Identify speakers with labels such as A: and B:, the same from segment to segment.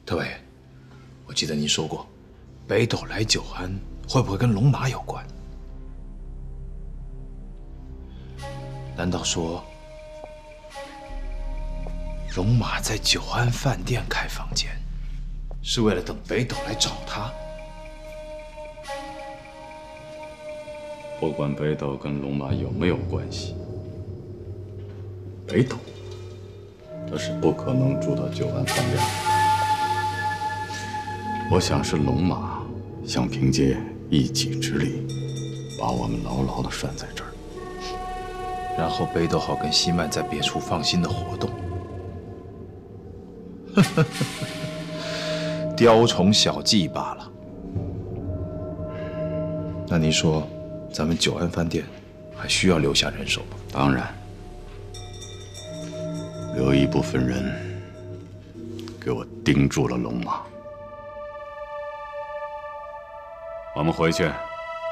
A: 特委，我记得您说过，北斗来九安会不会跟龙马有关？难道说龙马在九安饭店开房间，是为了等北斗来找他？
B: 不管北斗跟龙马有没有关系，北斗他是不可能住到九安饭店的。我想是龙马想凭借一己之力，把我们牢牢地拴在这儿，
A: 然后北斗好跟西曼在别处放心的活动。雕虫小技罢了。那您说，咱们九安饭店还需要留下人手吗？
B: 当然，留一部分人给我盯住了龙马。我们回去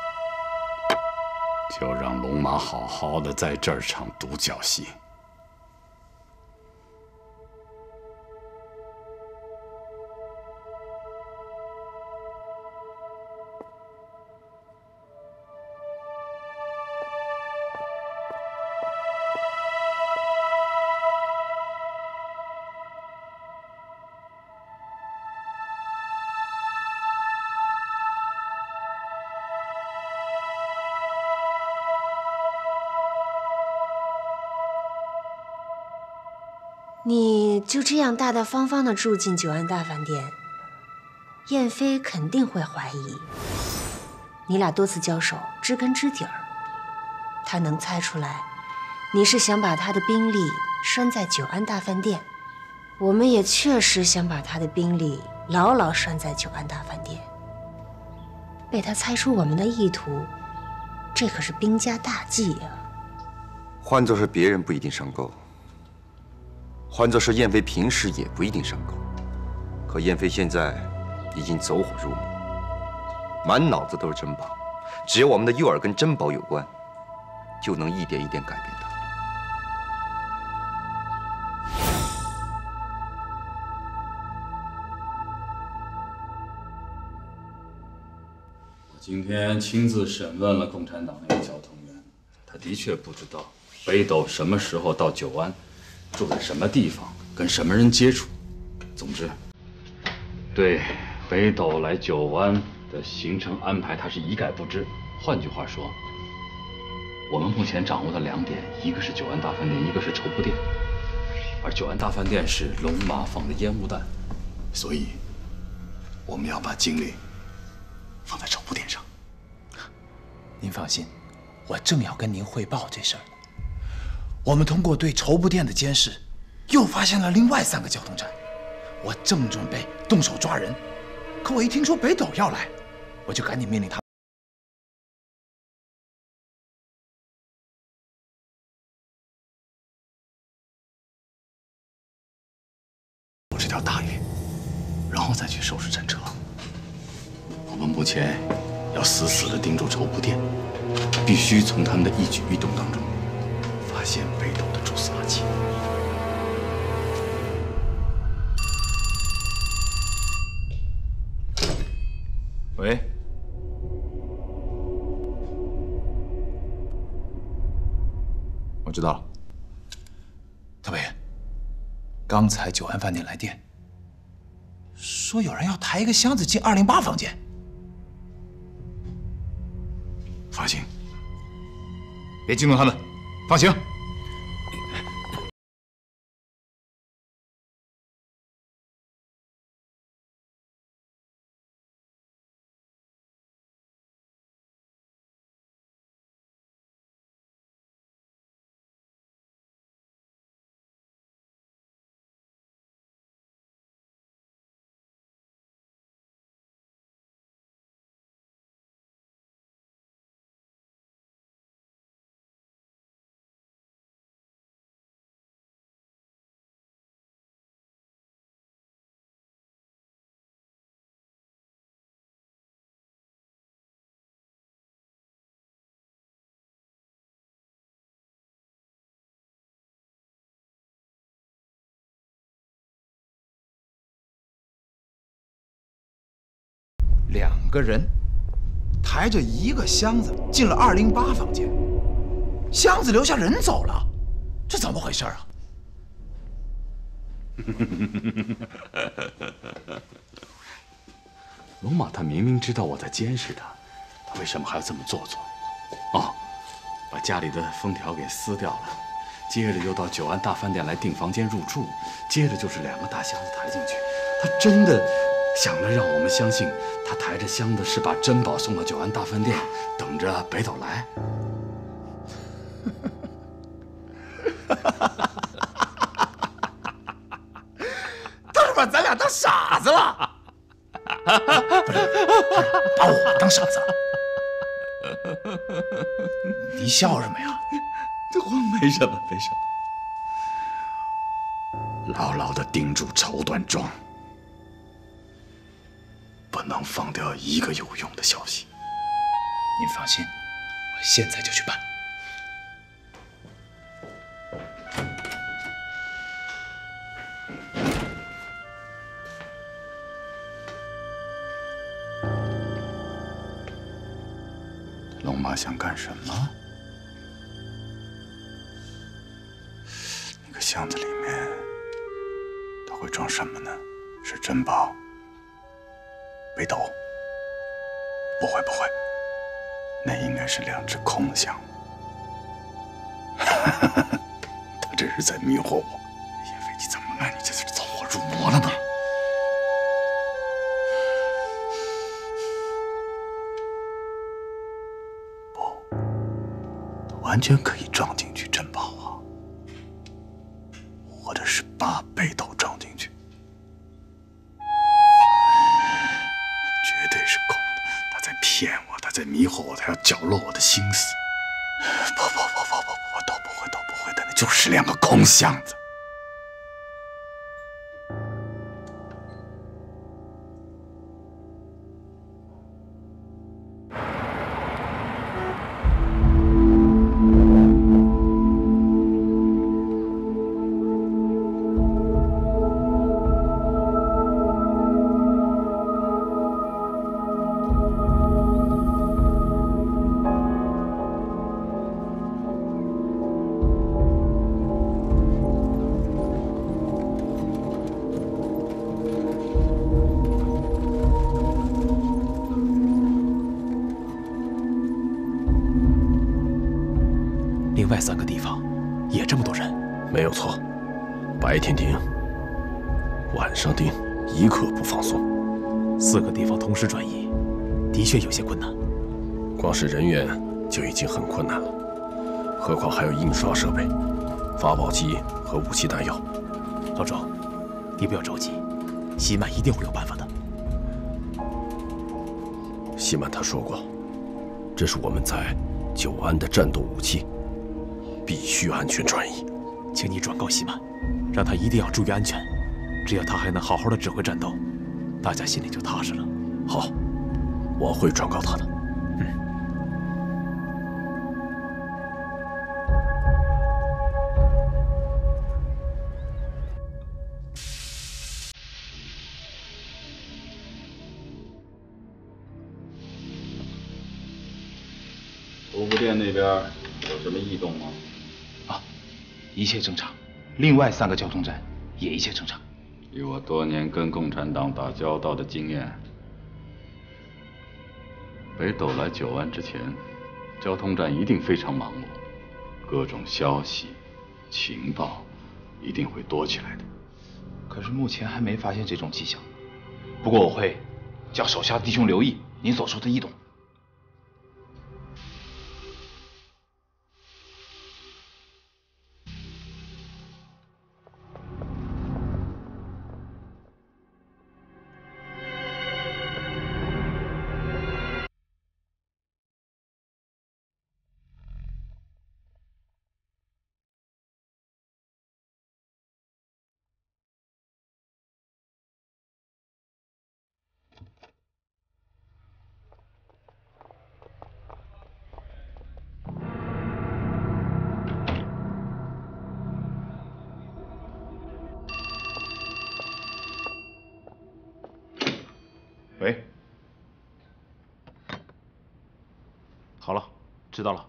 B: 就让龙马好好的在这儿唱独角戏。
C: 你就这样大大方方地住进九安大饭店，燕飞肯定会怀疑。你俩多次交手，知根知底儿，他能猜出来你是想把他的兵力拴在九安大饭店。我们也确实想把他的兵力牢牢拴在九安大饭店。被他猜出我们的意图，这可是兵家大忌啊！
D: 换作是别人不一定上钩。换作是燕飞，平时也不一定上钩。可燕飞现在已经走火入魔，满脑子都是珍宝。只要我们的诱饵跟珍宝有关，就能一点一点改变它。
B: 我今天亲自审问了共产党那个交通员，他的确不知道北斗什么时候到九安，住在什么地方，跟什么人接触。总之，对北斗来九安的行程安排，他是一概不知。换句话说，我们目前掌握的2点，一个是九安大饭店，一个是绸布店。而九安大饭店是龙马放的烟雾弹，所以我们要把精力放在绸布店上。
A: 您放心，我正要跟您汇报这事儿呢。我们通过对绸布店的监视，又发现了另外3个交通站。我正准备动手抓人，可我一听说北斗要来，我就赶紧命令他。
B: 这条大鱼，然后再去收拾战车。我们目前要死死地盯住绸布店，必须从他们的一举一动当中发现北斗的蛛丝马迹。
A: 喂，我知道了。特委，刚才九安饭店来电，说有人要抬一个箱子进208房间。
B: 发行，
A: 别惊动他们，放行。 2个人抬着1个箱子进了208房间，箱子留下人走了，这怎么回事啊？
B: 龙马他明明知道我在监视他，他为什么还要这么做作？哦，把家里的封条给撕掉了，接着又到久安大饭店来订房间入住，接着就是2个大箱子抬进去。他真的想着让我们相信，他抬着箱子是把珍宝送到久安大饭店，等着北斗来。
A: 他是把咱俩当傻子了。不是，把我当傻子了。你笑什么呀？
B: 我没什么，没什么。牢牢地盯住绸缎庄，不能放掉一个有用的消息。
A: 您放心，我现在就去办。
B: 龙马想干什么？那个箱子里面，它会装什么呢？是珍宝？北斗？不会，不会，那应该是2只空箱。他这是在迷惑我。叶飞，你怎么了？你这是走火入魔了吗？完全可以装进去珍宝啊，或者是把北斗装进去，绝对是空的。他在骗我，他在迷惑我，他要搅乱我的心思。不，都不会的，那就是2个空箱子。
A: 另外3个地方也这么多人？
E: 没有错，白天盯，晚上盯，一刻不放松。
A: 4个地方同时转移，的确有些困难。
E: 光是人员就已经很困难了，何况还有印刷设备、发报机和武器弹药。
A: 老周，你不要着急，西曼一定会有办法的。
E: 西曼他说过，这是我们在久安的战斗武器，必须安全转移。
A: 请你转告西曼，让他一定要注意安全。只要他还能好好的指挥战斗，大家心里就踏实了。
E: 好，我会转告他的。
B: 国务店那边有什么异动吗？
A: 啊，一切正常。另外3个交通站也一切正常。
B: 以我多年跟共产党打交道的经验，北斗来久安之前，交通站一定非常忙碌，各种消息、情报一定会多起来的。
A: 可是目前还没发现这种迹象。不过我会叫手下弟兄留意您所说的异动。喂，
F: 好了，知道了。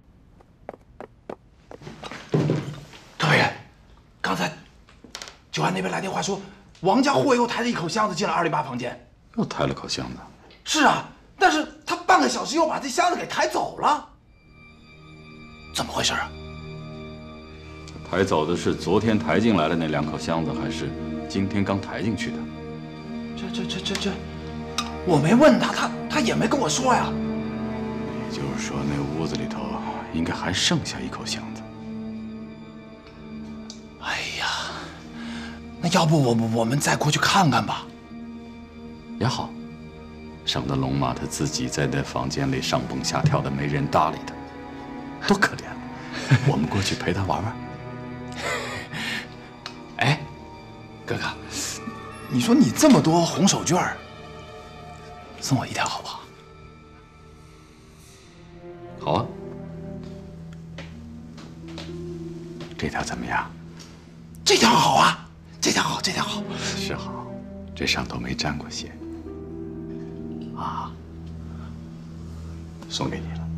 A: 特委员，刚才九安那边来电话说，王家护卫又抬着一口箱子进了208房间。
B: 又抬了口箱子。
A: 是啊，但是他半个小时又把这箱子给抬走了，怎么回事啊？
B: 抬走的是昨天抬进来的那2口箱子，还是今天刚抬进去的？
A: 这，我没问他也没跟我说呀。
B: 也就是说，那屋子里头应该还剩下1口箱子。
A: 哎呀，那要不我们再过去看看吧？
B: 也好，省得龙马他自己在那房间里上蹦下跳的，没人搭理他，多可怜啊！我们过去陪他玩玩。
A: 哎，哥哥，你说你这么多红手绢儿，送我1条好不好？
B: 好啊，这条怎么样？
A: 这条好啊，这条好，这条好。
B: 是好，这上头没沾过血。啊，送给你了。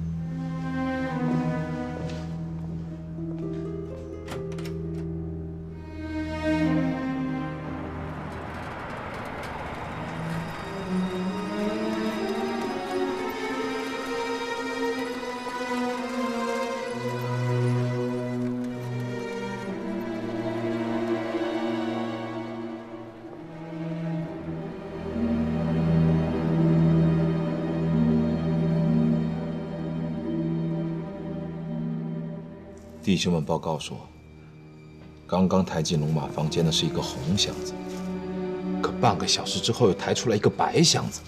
F: 弟兄们报告说，刚刚抬进龙马房间的是一个红箱子，可半个小时之后又抬出来一个白箱子。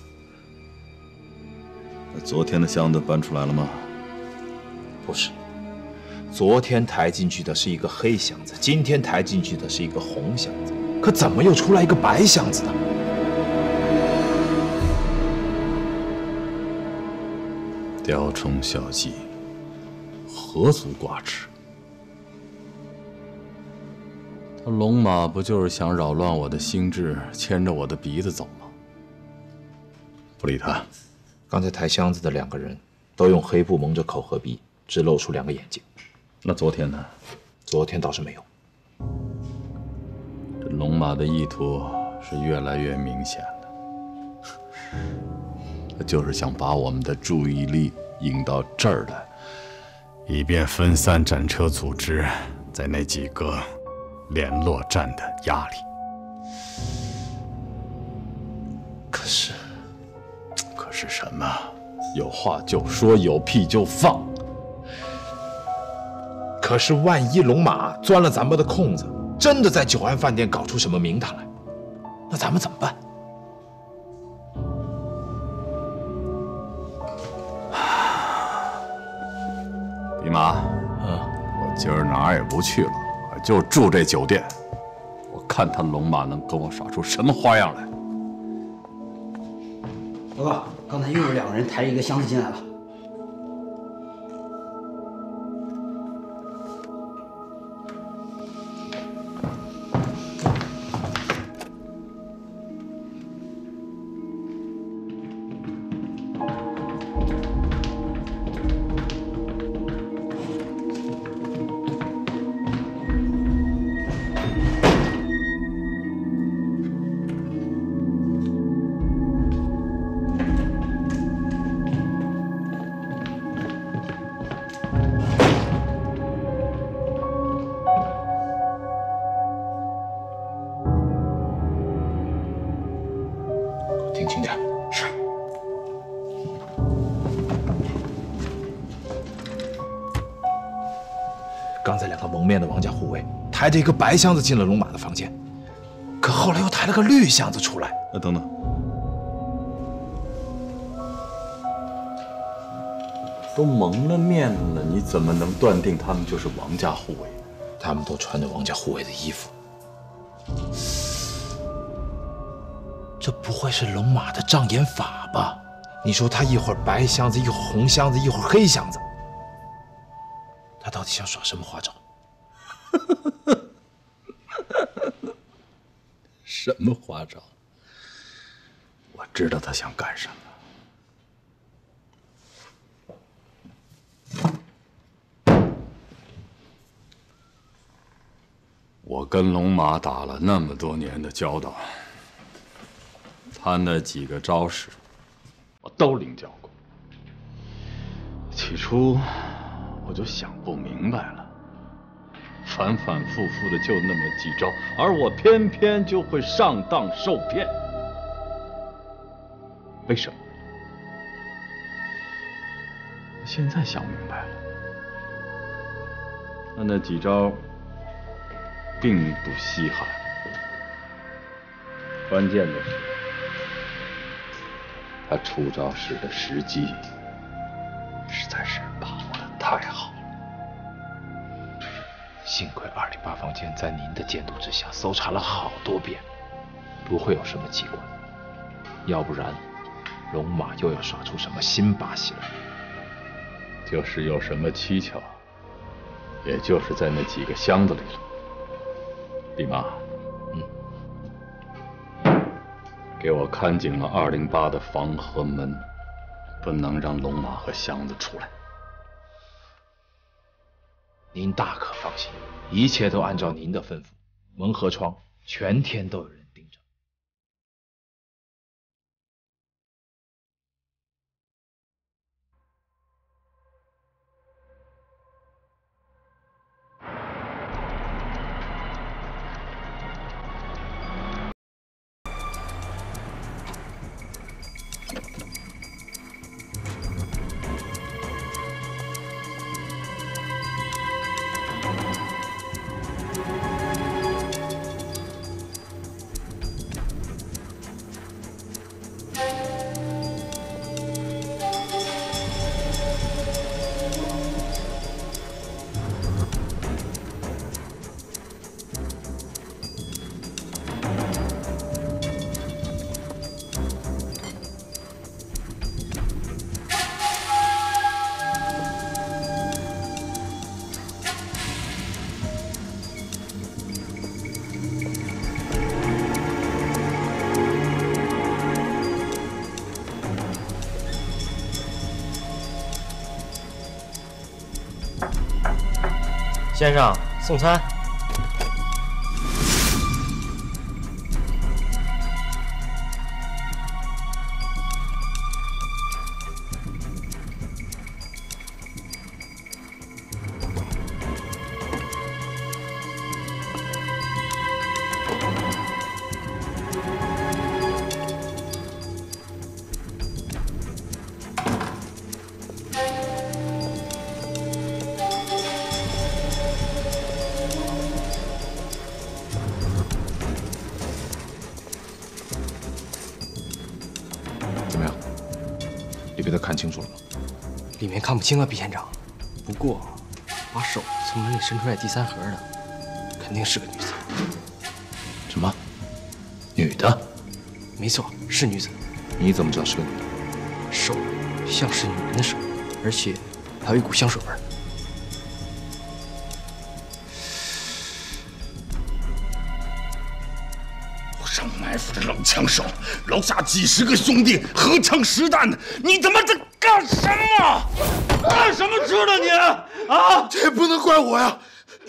B: 那昨天的箱子搬出来了吗？
F: 不是，昨天抬进去的是一个黑箱子，今天抬进去的是一个红箱子，可怎么又出来一个白箱子呢？
B: 雕虫小技，何足挂齿。他龙马不就是想扰乱我的心智，牵着我的鼻子走吗？不理他。
F: 刚才抬箱子的2个人都用黑布蒙着口和鼻，只露出2个眼睛。
B: 那昨天呢？
F: 昨天倒是没有。
B: 这龙马的意图是越来越明显的，他就是想把我们的注意力引到这儿来，以便分散战车组织在那几个联络站的压力。可是什么？有话就说，有屁就放。
F: 可是万一龙马钻了咱们的空子，真的在久安饭店搞出什么名堂来，那咱们怎么办？
B: 弼马，我今儿哪儿也不去了，我就住这酒店。我看他龙马能跟我耍出什么花样来。
G: 报告，刚才又有2个人抬着一个箱子进来了。
F: 听清点。是。刚才2个蒙面的王家护卫抬着一个白箱子进了龙马的房间，可后来又抬了个绿箱子出来。
B: 等等，都蒙了面了，你怎么能断定他们就是王家护卫？
F: 他们都穿着王家护卫的衣服，这不会是龙马的障眼法吧？你说他一会儿白箱子，一会儿红箱子，一会儿黑箱子，他到底想耍什么花招？
B: 什么花招？我知道他想干什么。 我跟龙马打了那么多年的交道，他那几个招式，我都领教过。起初我就想不明白了，反反复复的就那么几招，而我偏偏就会上当受骗，为什么？我现在想明白了，那几招并不稀罕，关键的是他出招时的时机实在是把握的太好了。
F: 幸亏208房间在您的监督之下搜查了好多遍，不会有什么机关，要不然龙马又要耍出什么新把戏来。
B: 就是有什么蹊跷，也就是在那几个箱子里了。李妈，给我看紧了208的房和门，不能让龙马和箱子出来。
F: 您大可放心，一切都按照您的吩咐，门和窗全天都有人盯着。
H: 先生，送餐。
F: 怎么样？里边都看清楚了吗？
H: 里面看不清啊，毕县长。不过，把手从门里伸出来第3盒的，肯定是个女子。
F: 什么？女的？
H: 没错，是女子。
F: 你怎么知道是个女的？
H: 手像是女人的手，而且还有一股香水味儿。
I: 楼上埋伏着冷枪手，楼下几10个兄弟荷枪实弹的，你他妈在干什么？干什么吃的你？啊！
A: 这也不能怪我呀。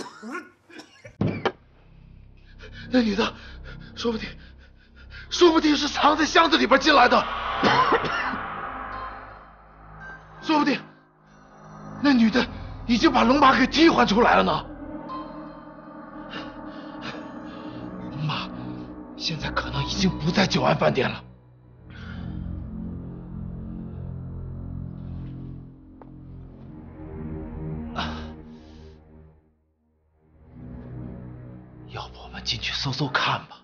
A: 那女的，说不定是藏在箱子里边进来的，说不定那女的已经把龙马给替换出来了呢。龙马现在可能已经不在久安饭店了。要不我们进去搜搜看吧，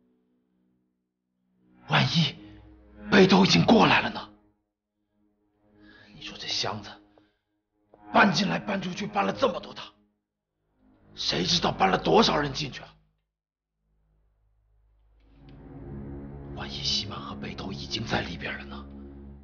A: 万一北斗已经过来了呢？你说这箱子搬进来搬出去搬了这么多趟，谁知道搬了多少人进去啊？万一西满和北斗已经在里边了呢？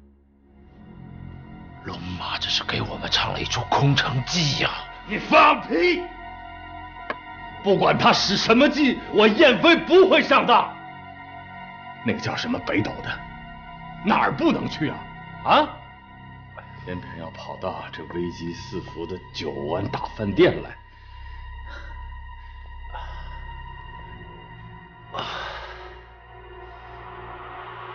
A: 龙马这是给我们唱了一出空城计呀！
I: 你放屁！不管他使什么计，我燕飞不会上当。那个叫什么北斗的，哪儿不能去啊？啊！偏偏要跑到这危机四伏的久安大饭店来。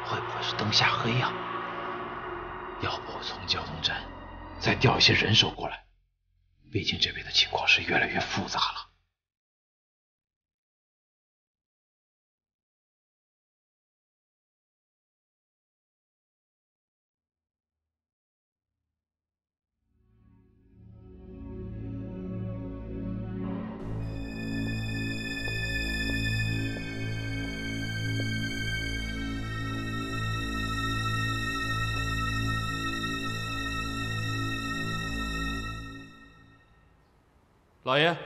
F: 会不会是灯下黑呀？要不从交通站再调一些人手过来，毕竟这边的情况是越来越复杂了。
E: 老爷，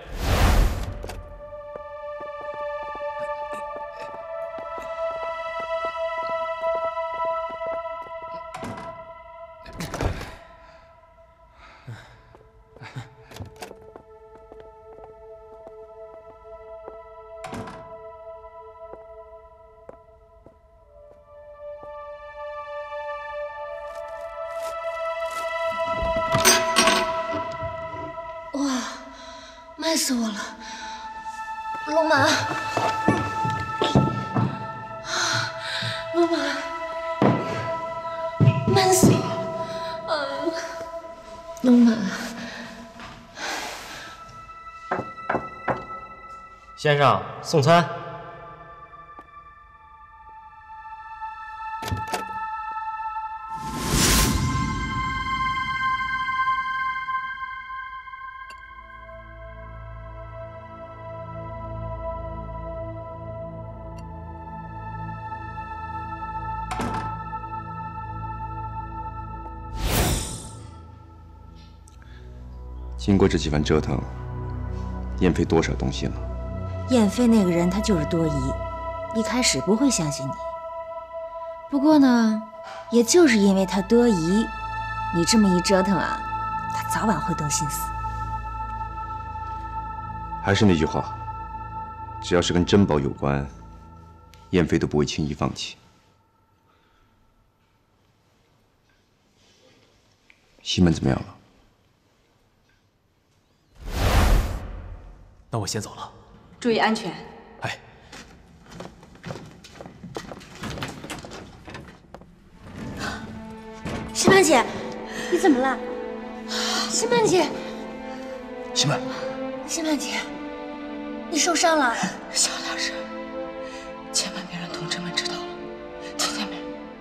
C: 慢死我了，龙马，龙马，慢死我了，龙马。
H: 先生，送餐。
D: 经过这几番折腾，燕飞多少动心了？
C: 燕飞那个人，他就是多疑，一开始不会相信你。不过呢，也就是因为他多疑，你这么一折腾啊，他早晚会动心思。
D: 还是那句话，只要是跟珍宝有关，燕飞都不会轻易放弃。西门怎么样了？
H: 那我先走了，
J: 注意安全。
H: 哎，
C: 西曼姐，你怎么了？西曼姐，
A: 西曼，
C: 西曼姐，你受伤了？
J: 小点声，千万别让同志们知道了，听见没？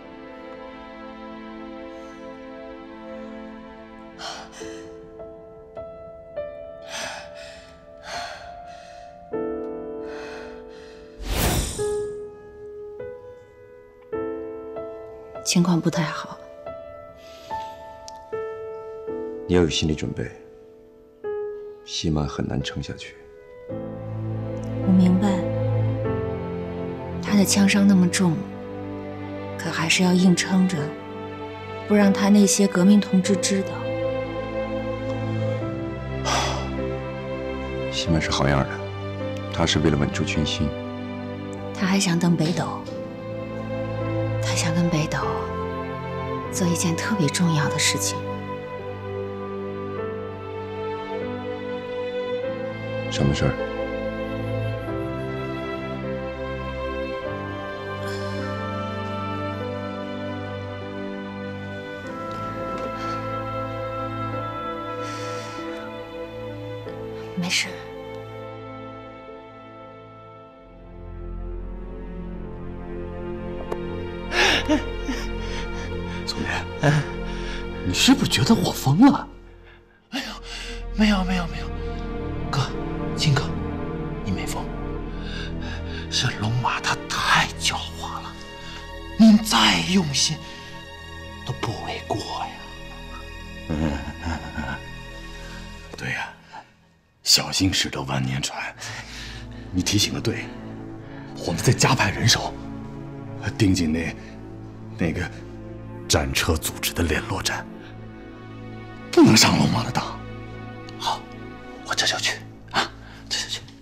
C: 情况不太好，
D: 你要有心理准备，西曼很难撑下去。
C: 我明白，他的枪伤那么重，可还是要硬撑着，不让他那些革命同志知道。
D: 西曼是好样的，他是为了稳住军心。
C: 他还想登北斗，他想跟北斗做一件特别重要的事情。
D: 什么事儿？
C: 没事。
I: 总监，你是不是觉得我疯了？
A: 没有，哥，金哥，你没疯，是龙马他太狡猾了，您再用心都不为过呀。
I: 对呀，小心驶得万年船。你提醒的对，我们再加派人手，盯紧那个战车组织的联络站，不能上龙马的当。
A: 好，我这就去啊，这就去。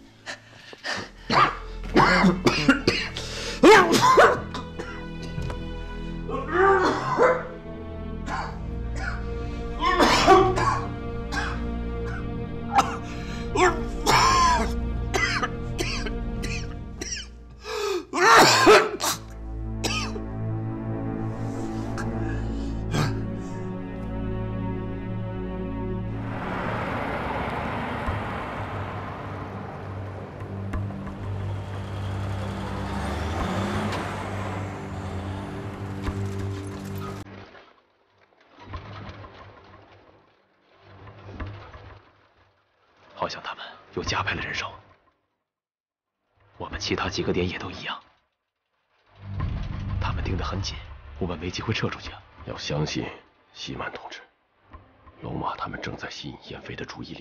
F: 好像他们又加派了人手。我们其他几个点也都一样，他们盯得很紧，我们没机会撤出去啊。
E: 要相信西满同志，龙马他们正在吸引燕飞的注意力。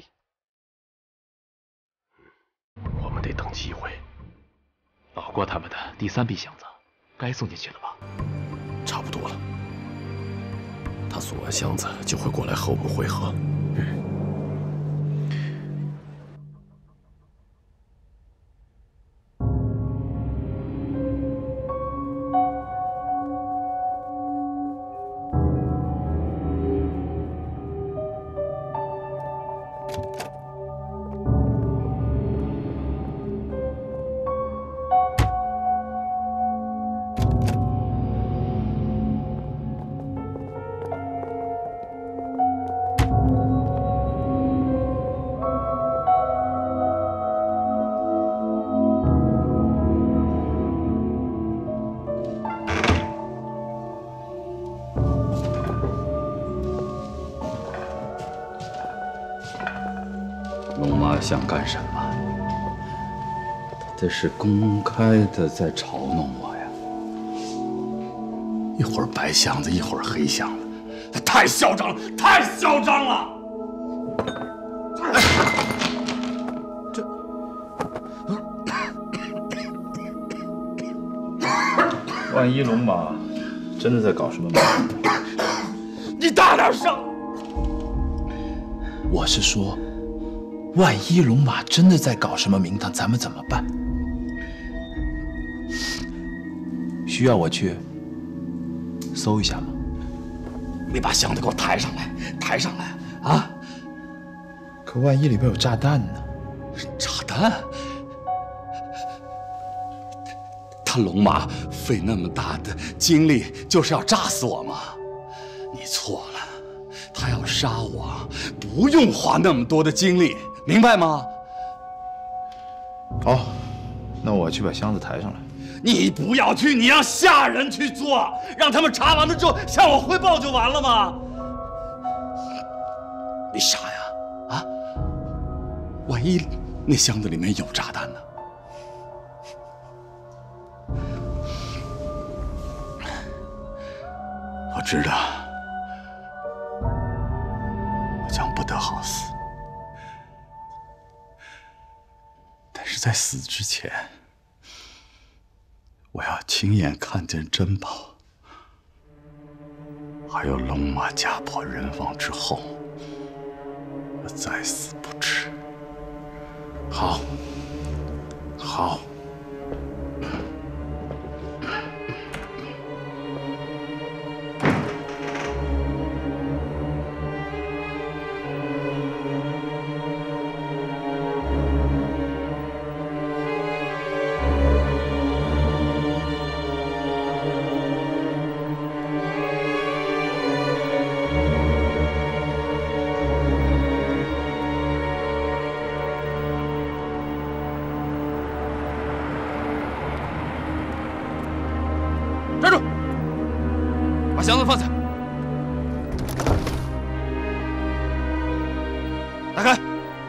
E: 我们得等机会。
F: 老郭他们的第3批箱子该送进去了吧？
E: 差不多了。他送完箱子就会过来和我们会合。
B: 想干什么？这是公开的在嘲弄我呀！一会儿白箱子，一会儿黑箱子，他太嚣张了，太嚣张了！
F: 万一龙马真的在搞什么毛病？
B: 你大点声！
A: 我是说。万一龙马真的在搞什么名堂，咱们怎么办？需要我去搜一下吗？
B: 你把箱子给我抬上来，抬上来啊！
A: 可万一里边有炸弹呢？
B: 炸弹？他龙马费那么大的精力，就是要炸死我吗？你错了，他要杀我，不用花那么多的精力。明白吗？
F: 好，那我去把箱子抬上来。
B: 你不要去，你让下人去做，让他们查完了之后向我汇报就完了吗？你傻呀？啊？万一那箱子里面有炸弹呢？我知道，我将不得好死。在死之前，我要亲眼看见珍宝，还有龙马家破人亡之后，我再死不迟。
A: 好，好。
B: 箱子放下，打开。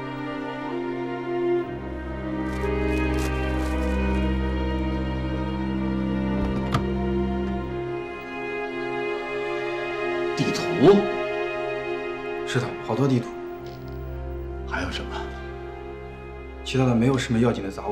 B: 地图？
H: 是的，好多地图。
B: 还有什么？
H: 其他的没有什么要紧的杂物。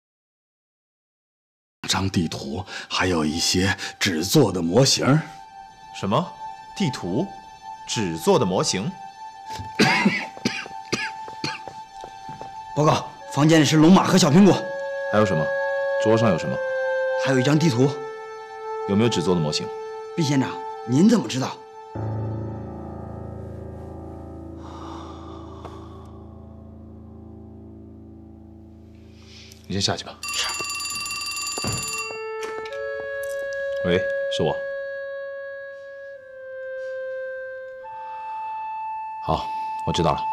B: 张地图，还有一些纸做的模型。
F: 什么？地图？纸做的模型？
G: 报告，房间里是龙马和小苹果。
F: 还有什么？桌上有什么？
G: 还有一张地图。
F: 有没有纸做的模型？
G: 毕县长，您怎么知道？
F: 你先下去吧。是。喂，是我。好，我知道了。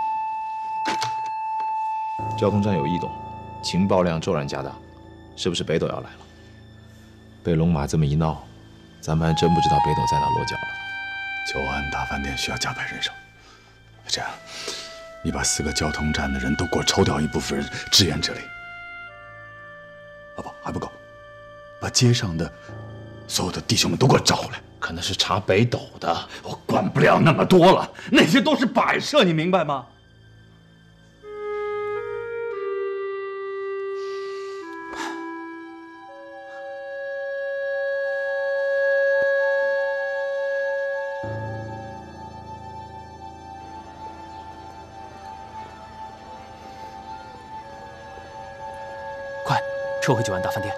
F: 交通站有异动，情报量骤然加大，是不是北斗要来了？被龙马这么一闹，咱们还真不知道北斗在哪落脚了。
B: 久安大饭店需要加派人手，这样，你把4个交通站的人都给我抽调一部分人支援这里。不，还不够，把街上的所有的弟兄们都给我找回来。
A: 可能是查北斗的，
B: 我管不了那么多了，那些都是摆设，你明白吗？
H: 快，撤回久安大饭店。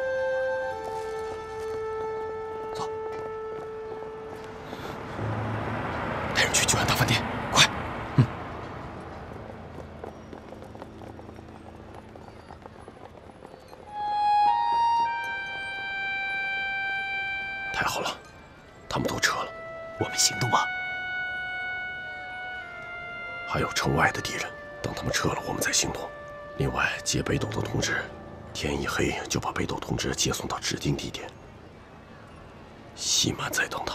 H: 带人去久安大饭店，快！
E: 太好了，他们都撤了，我们行动吧。还有城外的敌人，等他们撤了，我们再行动。另外，接北斗的通知，天一黑就把北斗通知接送到指定地点。西满在等他。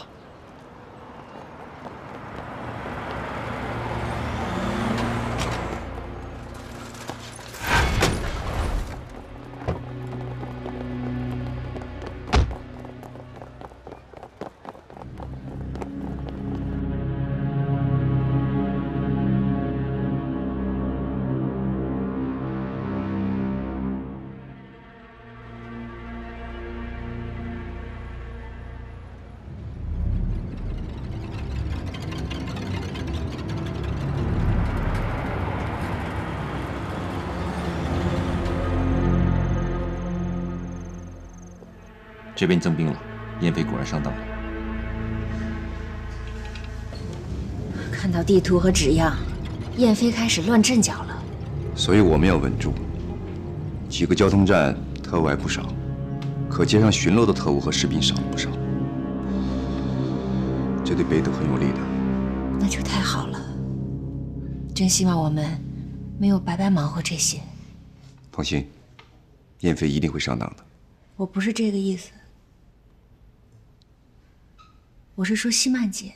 D: 这边增兵了，燕飞果然上当了。
C: 看到地图和纸样，燕飞开始乱阵脚了。
D: 所以我们要稳住。几个交通站特务还不少，可街上巡逻的特务和士兵少了不少，这对北斗很有利的。
C: 那就太好了。真希望我们没有白白忙活这些。
D: 放心，燕飞一定会上当的。
C: 我不是这个意思。我是说西曼姐，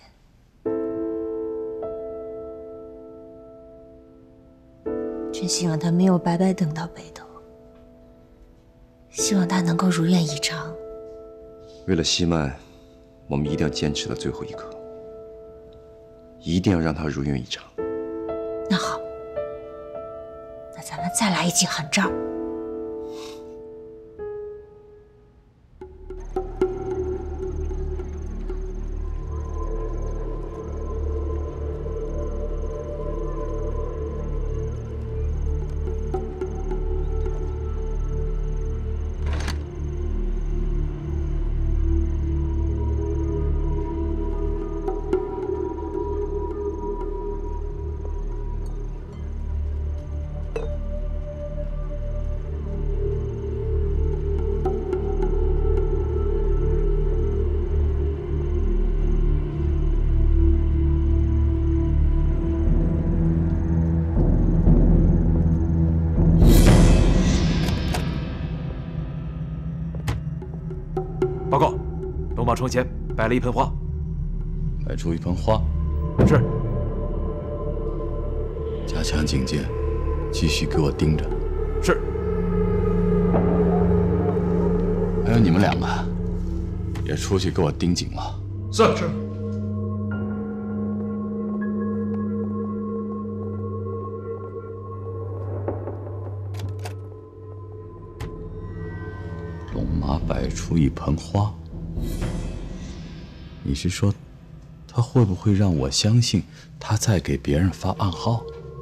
C: 真希望她没有白白等到北斗，希望她能够如愿以偿。
D: 为了西曼，我们一定要坚持到最后一刻，一定要让她如愿以偿。
C: 那好，那咱们再来一记狠仗。
F: 报告，龙马床前摆了一盆花。
B: 摆出一盆花。
F: 是。
B: 加强警戒，继续给我盯着。
F: 是。
B: 还有你们两个，也出去给我盯紧了。
F: 是。是。
B: 龙马摆出一盆花，你是说他会不会让我相信他在给别人发暗号？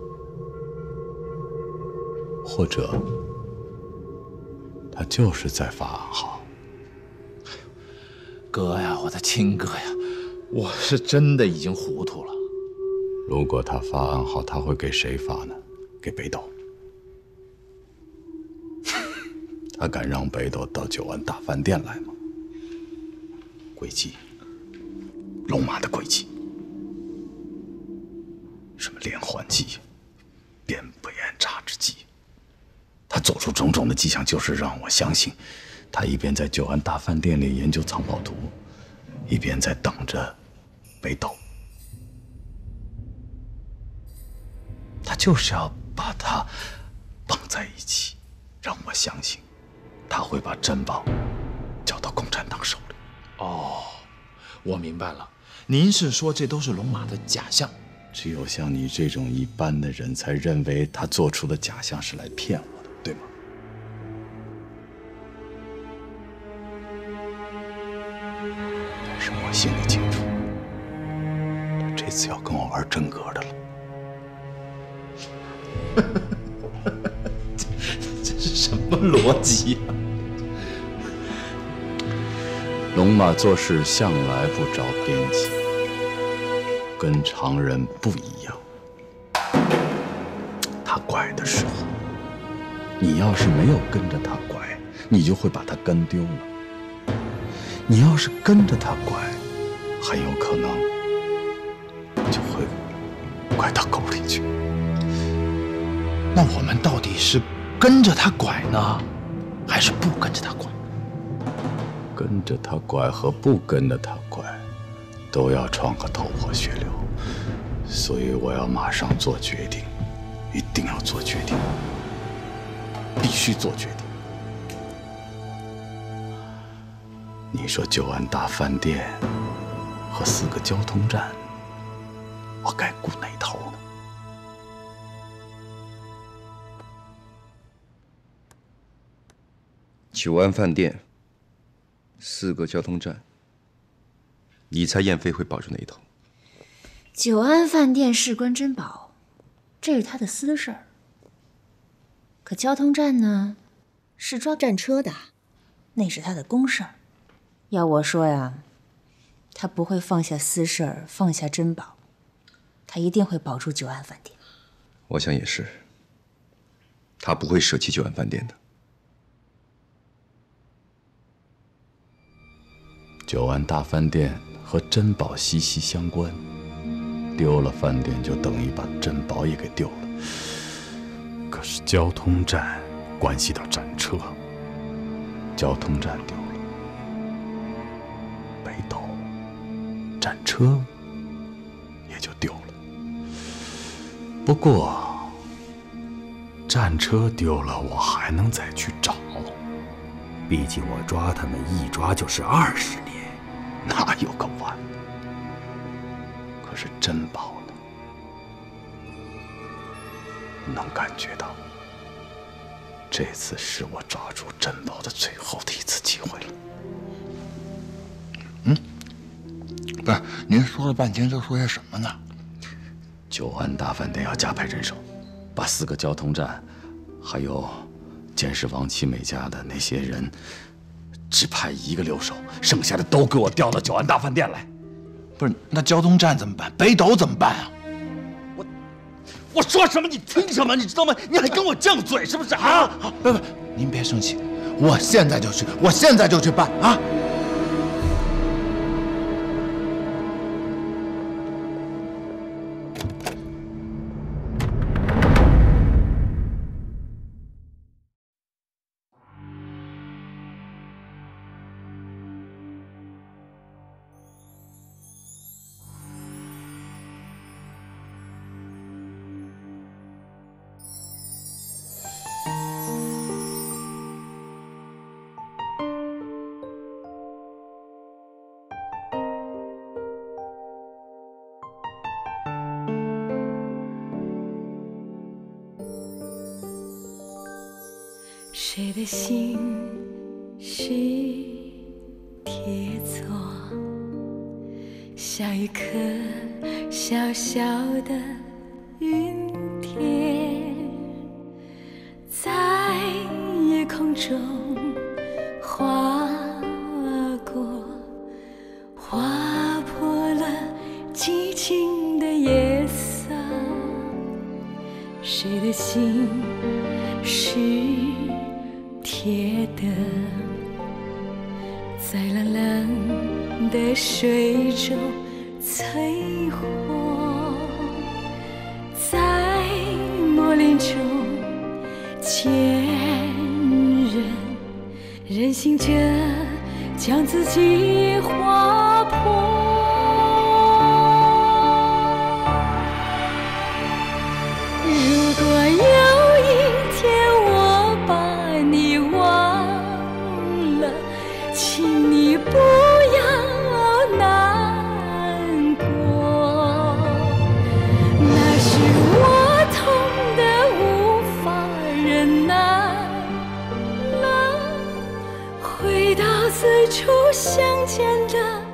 B: 或者他就是在发暗号？
F: 哥呀，我的亲哥呀，我是真的已经糊涂了。
B: 如果他发暗号，他会给谁发呢？给北斗。他敢让北斗到九安大饭店来吗？诡计，龙马的诡计，什么连环计、鞭不言诈之计，他做出种种的迹象，就是让我相信，他一边在九安大饭店里研究藏宝图，一边在等着北斗。他就是要把他绑在一起，让我相信他会把珍宝交到共产党手里。
F: 哦，我明白了，您是说这都是龙马的假象？
B: 只有像你这种一般的人才认为他做出的假象是来骗我的，对吗？但是我心里清楚，他这次要跟我玩真格的了。
F: 这是什么逻辑呀？
B: 龙马做事向来不着边际，跟常人不一样。他拐的时候，你要是没有跟着他拐，你就会把他跟丢了；你要是跟着他拐，很有可能就会拐到沟里去。
F: 那我们到底是跟着他拐呢，还是不跟着他拐？
B: 跟着他拐和不跟着他拐，都要撞个头破血流。所以我要马上做决定，一定要做决定，必须做决定。你说九安大饭店和4个交通站，我该顾哪头呢？
D: 九安饭店，4个交通站，你猜燕飞会保住哪一头？
C: 九安饭店事关珍宝，这是他的私事儿。可交通站呢，是抓战车的，那是他的公事儿。要我说呀，他不会放下私事儿，放下珍宝，他一定会保住九安饭店。
D: 我想也是，他不会舍弃九安饭店的。
B: 九安大饭店和珍宝息息相关，丢了饭店就等于把珍宝也给丢了。可是交通站关系到战车，交通站丢了，北斗战车也就丢了。不过战车丢了，我还能再去找。
E: 毕竟我抓他们一抓就是20年。
B: 哪有个完？可是珍宝呢？能感觉到，这次是我抓住珍宝的最后的一次机会了。
A: 不是，您说了半天都说些什么呢？
B: 九安大饭店要加派人手，把4个交通站，还有监视王启美家的那些人，只派1个留守，剩下的都给我调到九安大饭店来。
A: 不是，那交通站怎么办？北斗怎么办啊？
B: 我说什么你听什么，你知道吗？你还跟我犟嘴是不是啊？
A: 不，您别生气，我现在就去，我现在就去办啊！
J: 谁的心是铁错？ 像一颗小小的云点，在夜空中划过，划破了寂静的夜色。谁的心是铁的，在蓝蓝的水中催活，在磨练中坚韧，任性着将自己划破。如果有一天我把你忘了，请你不要难过，那是我痛得无法忍耐了，回到最初相见的